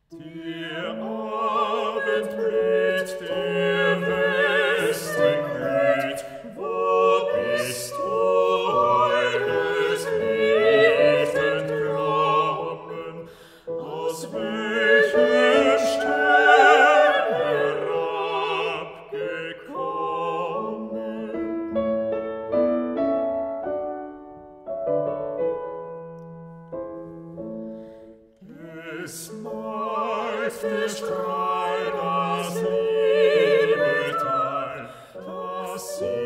Der Abend blüht, der Westen glüht, wo bist du, heutes Licht entglommen? Aus welchem Stern herabgekommen? Es malt der Strahl das Liebetal, das